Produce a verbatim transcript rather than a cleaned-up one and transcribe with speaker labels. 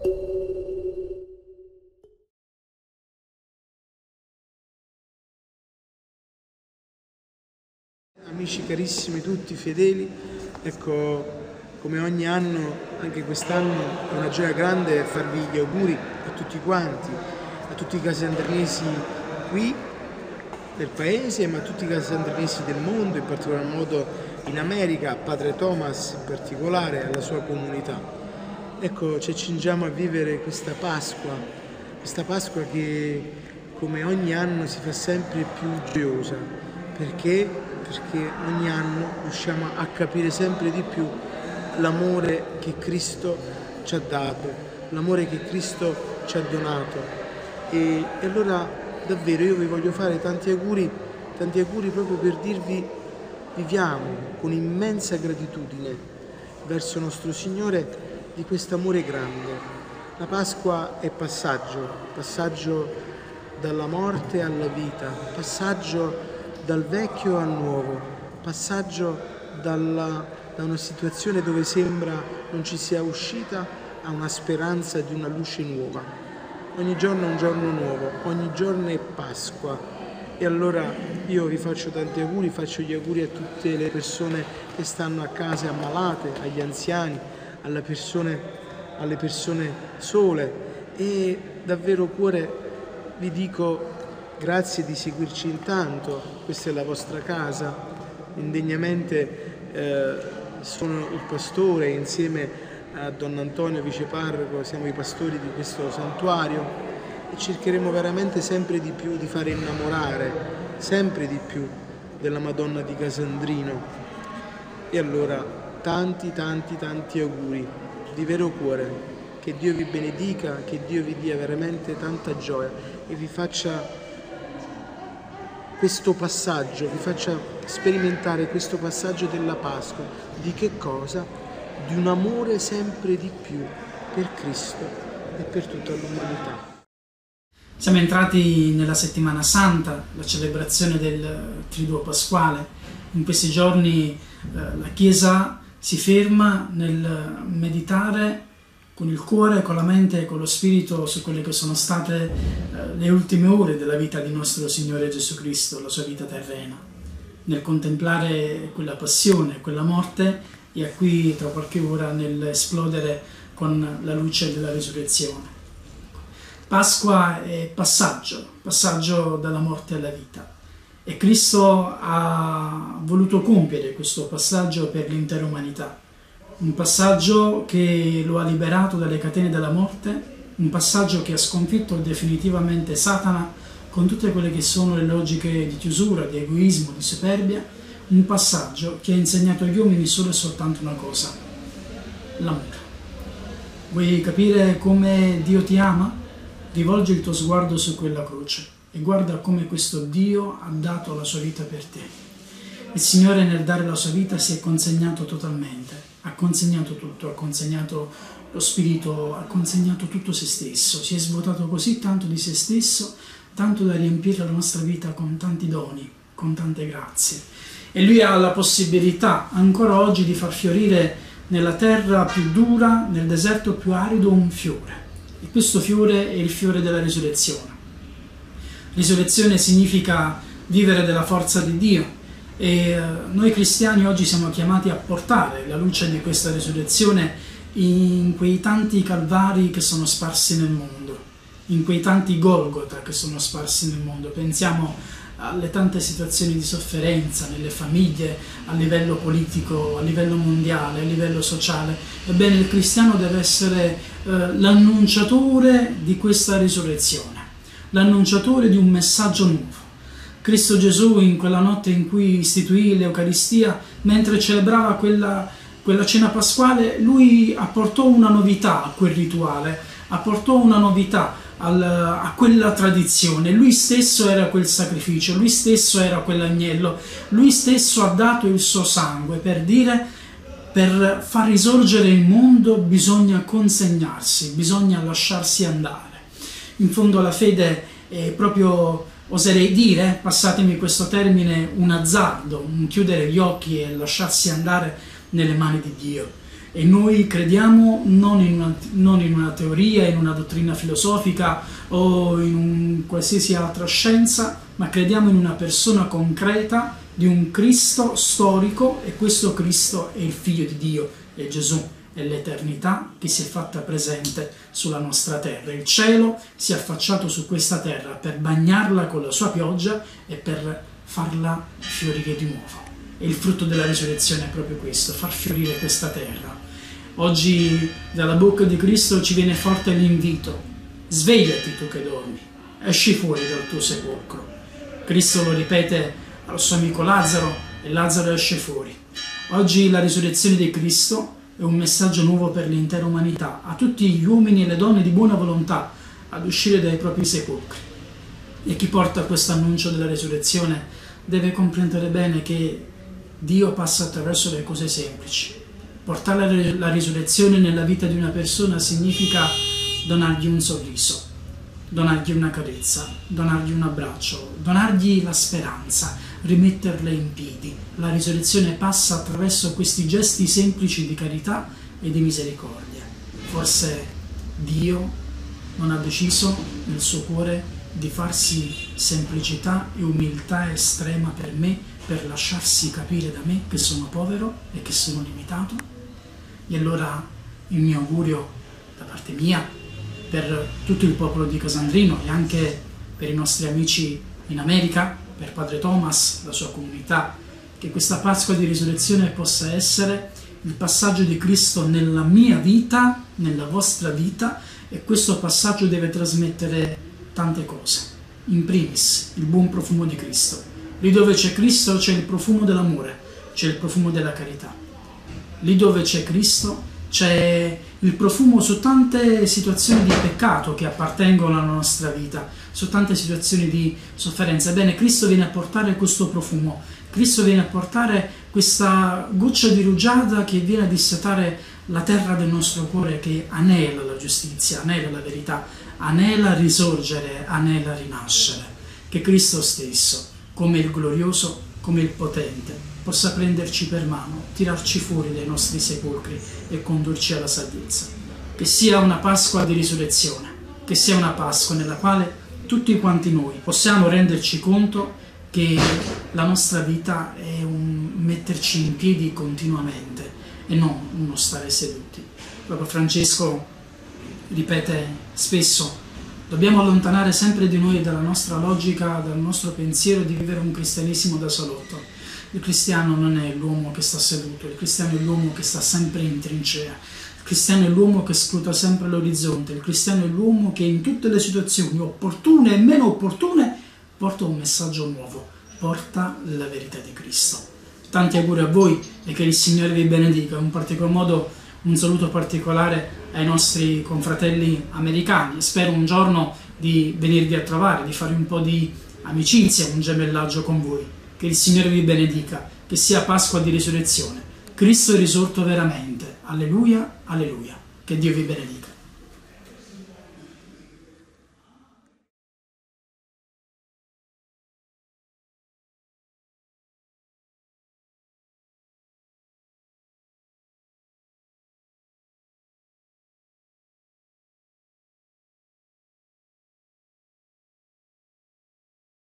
Speaker 1: Amici carissimi tutti, fedeli, ecco, come ogni anno, anche quest'anno è una gioia grande farvi gli auguri a tutti quanti, a tutti i casandrinesi qui del paese, ma a tutti i casandrinesi del mondo, in particolar modo in America, a Padre Thomas in particolare, alla sua comunità. Ecco, ci accingiamo a vivere questa Pasqua, questa Pasqua che come ogni anno si fa sempre più gioiosa, perché? Perché ogni anno riusciamo a capire sempre di più l'amore che Cristo ci ha dato, l'amore che Cristo ci ha donato. E, e allora davvero io vi voglio fare tanti auguri, tanti auguri proprio per dirvi: viviamo con immensa gratitudine verso nostro Signore di questo amore grande. La Pasqua è passaggio, passaggio dalla morte alla vita, passaggio dal vecchio al nuovo, passaggio dalla, da una situazione dove sembra non ci sia uscita a una speranza di una luce nuova. Ogni giorno è un giorno nuovo, ogni giorno è Pasqua. E allora io vi faccio tanti auguri, faccio gli auguri a tutte le persone che stanno a casa ammalate, agli anziani, alle persone, alle persone sole, e davvero cuore vi dico grazie di seguirci intanto. Questa è la vostra casa, indegnamente eh, sono il pastore, insieme a Don Antonio, viceparroco, siamo i pastori di questo santuario, e cercheremo veramente sempre di più di fare innamorare, sempre di più, della Madonna di Casandrino. E allora tanti tanti tanti auguri di vero cuore, che Dio vi benedica, che Dio vi dia veramente tanta gioia e vi faccia questo passaggio, vi faccia sperimentare questo passaggio della Pasqua. Di che cosa? Di un amore sempre di più per Cristo e per tutta l'umanità.
Speaker 2: Siamo entrati nella settimana santa, la celebrazione del Triduo Pasquale. In questi giorni eh, la Chiesa si ferma nel meditare con il cuore, con la mente e con lo spirito su quelle che sono state eh, le ultime ore della vita di nostro Signore Gesù Cristo, la sua vita terrena, nel contemplare quella passione, quella morte, e a qui tra qualche ora nell'esplodere con la luce della risurrezione. Pasqua è passaggio, passaggio dalla morte alla vita, e Cristo ha voluto compiere questo passaggio per l'intera umanità. Un passaggio che lo ha liberato dalle catene della morte, un passaggio che ha sconfitto definitivamente Satana con tutte quelle che sono le logiche di chiusura, di egoismo, di superbia, un passaggio che ha insegnato agli uomini solo e soltanto una cosa: l'amore. Vuoi capire come Dio ti ama? Rivolgi il tuo sguardo su quella croce e guarda come questo Dio ha dato la sua vita per te. Il Signore nel dare la sua vita si è consegnato totalmente. Ha consegnato tutto, ha consegnato lo spirito, ha consegnato tutto se stesso, si è svuotato così tanto di se stesso, tanto da riempire la nostra vita con tanti doni, con tante grazie. E Lui ha la possibilità ancora oggi di far fiorire nella terra più dura, nel deserto più arido, un fiore. E questo fiore è il fiore della risurrezione. Risurrezione significa vivere della forza di Dio. E noi cristiani oggi siamo chiamati a portare la luce di questa risurrezione in quei tanti calvari che sono sparsi nel mondo, in quei tanti Golgota che sono sparsi nel mondo. Pensiamo alle tante situazioni di sofferenza nelle famiglie, a livello politico, a livello mondiale, a livello sociale. Ebbene, il cristiano deve essere eh, l'annunciatore di questa risurrezione, l'annunciatore di un messaggio nuovo. Cristo Gesù, in quella notte in cui istituì l'Eucaristia, mentre celebrava quella, quella cena pasquale, Lui apportò una novità a quel rituale, apportò una novità al, a quella tradizione. Lui stesso era quel sacrificio, Lui stesso era quell'agnello, Lui stesso ha dato il suo sangue per dire: per far risorgere il mondo bisogna consegnarsi, bisogna lasciarsi andare. In fondo la fede è proprio, oserei dire, passatemi questo termine, un azzardo, un chiudere gli occhi e lasciarsi andare nelle mani di Dio. E noi crediamo non in una, non in una teoria, in una dottrina filosofica o in un qualsiasi altra scienza, ma crediamo in una persona concreta di un Cristo storico, e questo Cristo è il Figlio di Dio, è Gesù, è l'eternità che si è fatta presente sulla nostra terra. Il cielo si è affacciato su questa terra per bagnarla con la sua pioggia e per farla fiorire di nuovo. E il frutto della risurrezione è proprio questo, far fiorire questa terra. Oggi dalla bocca di Cristo ci viene forte l'invito: svegliati tu che dormi, esci fuori dal tuo sepolcro. Cristo lo ripete al suo amico Lazzaro e Lazzaro esce fuori. Oggi la risurrezione di Cristo è un messaggio nuovo per l'intera umanità, a tutti gli uomini e le donne di buona volontà ad uscire dai propri sepolcri. E chi porta questo annuncio della risurrezione deve comprendere bene che Dio passa attraverso le cose semplici. Portare la risurrezione nella vita di una persona significa donargli un sorriso, donargli una carezza, donargli un abbraccio, donargli la speranza, rimetterle in piedi. La risurrezione passa attraverso questi gesti semplici di carità e di misericordia. Forse Dio non ha deciso nel suo cuore di farsi semplicità e umiltà estrema per me, per lasciarsi capire da me che sono povero e che sono limitato? E allora il mio augurio da parte mia, per tutto il popolo di Casandrino e anche per i nostri amici in America, per Padre Thomas, la sua comunità, che questa Pasqua di Risurrezione possa essere il passaggio di Cristo nella mia vita, nella vostra vita, e questo passaggio deve trasmettere tante cose. In primis, il buon profumo di Cristo. Lì dove c'è Cristo c'è il profumo dell'amore, c'è il profumo della carità. Lì dove c'è Cristo c'è il profumo su tante situazioni di peccato che appartengono alla nostra vita, su tante situazioni di sofferenza. Ebbene, Cristo viene a portare questo profumo, Cristo viene a portare questa goccia di rugiada che viene a dissetare la terra del nostro cuore, che anela la giustizia, anela la verità, anela risorgere, anela rinascere. Che Cristo stesso, come il glorioso, come il potente, possa prenderci per mano, tirarci fuori dai nostri sepolcri e condurci alla salvezza. Che sia una Pasqua di risurrezione, che sia una Pasqua nella quale tutti quanti noi possiamo renderci conto che la nostra vita è un metterci in piedi continuamente e non uno stare seduti. Proprio Francesco ripete spesso: dobbiamo allontanare sempre di noi dalla nostra logica, dal nostro pensiero di vivere un cristianesimo da salotto. Il cristiano non è l'uomo che sta seduto, il cristiano è l'uomo che sta sempre in trincea, il cristiano è l'uomo che scruta sempre l'orizzonte, il cristiano è l'uomo che in tutte le situazioni, opportune e meno opportune, porta un messaggio nuovo, porta la verità di Cristo. Tanti auguri a voi e che il Signore vi benedica. In particolar modo un saluto particolare ai nostri confratelli americani. Spero un giorno di venirvi a trovare, di fare un po' di amicizia, un gemellaggio con voi. Che il Signore vi benedica, che sia Pasqua di Risurrezione. Cristo è risorto veramente. Alleluia, alleluia. Che Dio vi benedica.